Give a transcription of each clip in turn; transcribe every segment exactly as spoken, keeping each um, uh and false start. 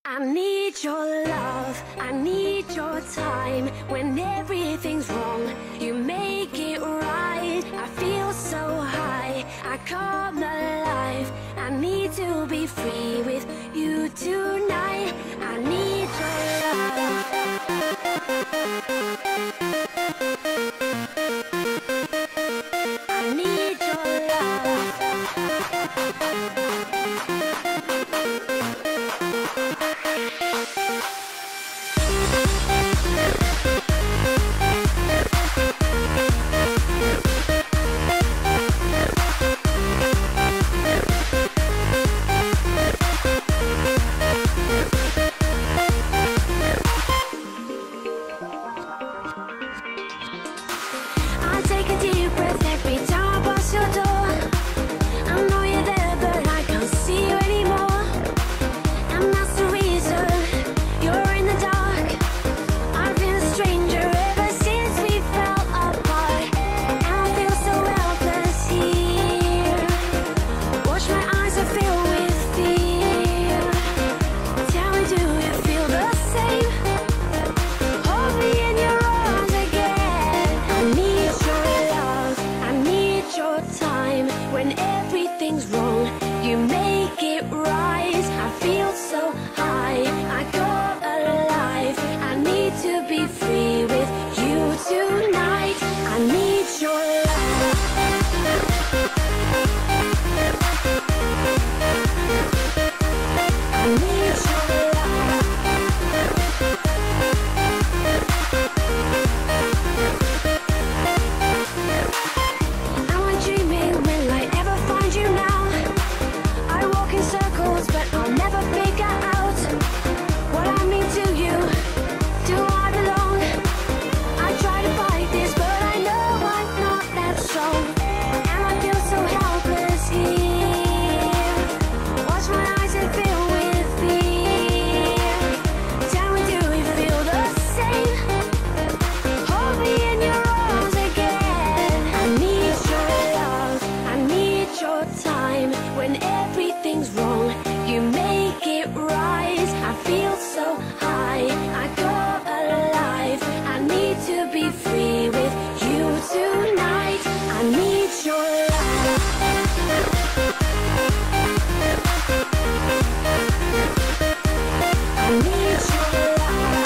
I need your love, I need your time. When everything's wrong, you make it right. I feel so high, I come alive. I need to be free with you tonight. I need your love. I need your love. I take a deep breath every time I pass your door. I know you're there, but I can't see you anymore. And that's the reason you're in the dark. I've been a stranger ever since we fell apart. And I feel so helpless here. Watch my eyes are filled with fear. Tell me, do you feel the same? Hold me in your arms again. I need your love, I need your time. When everything's wrong, you make it right. I feel so high, I come alive. I need to be free with you tonight. I need your love. I need your love. Am I dreaming? Will I ever find you now? I walk in circles, but I'll never figure out what I mean to you. Do I belong? I try to fight this, but I know I'm not that strong. And I feel so helpless here. Watch my eyes and fill with fear. Tell me, do you feel the same? Hold me in your arms again. I need your love, I need your time. When everything's wrong, you make it right. I feel so high, I come alive. I need to be free with you tonight. I need your love. I need your love.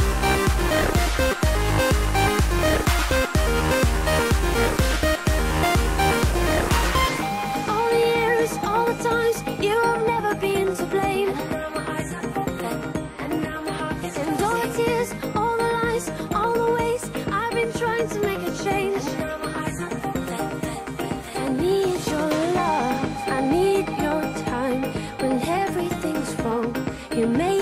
All the years, all the times, you have never been to blame. And all the tears, all the lies, all the ways I've been trying to make a change. I need your love, I need your time. When everything's wrong, you make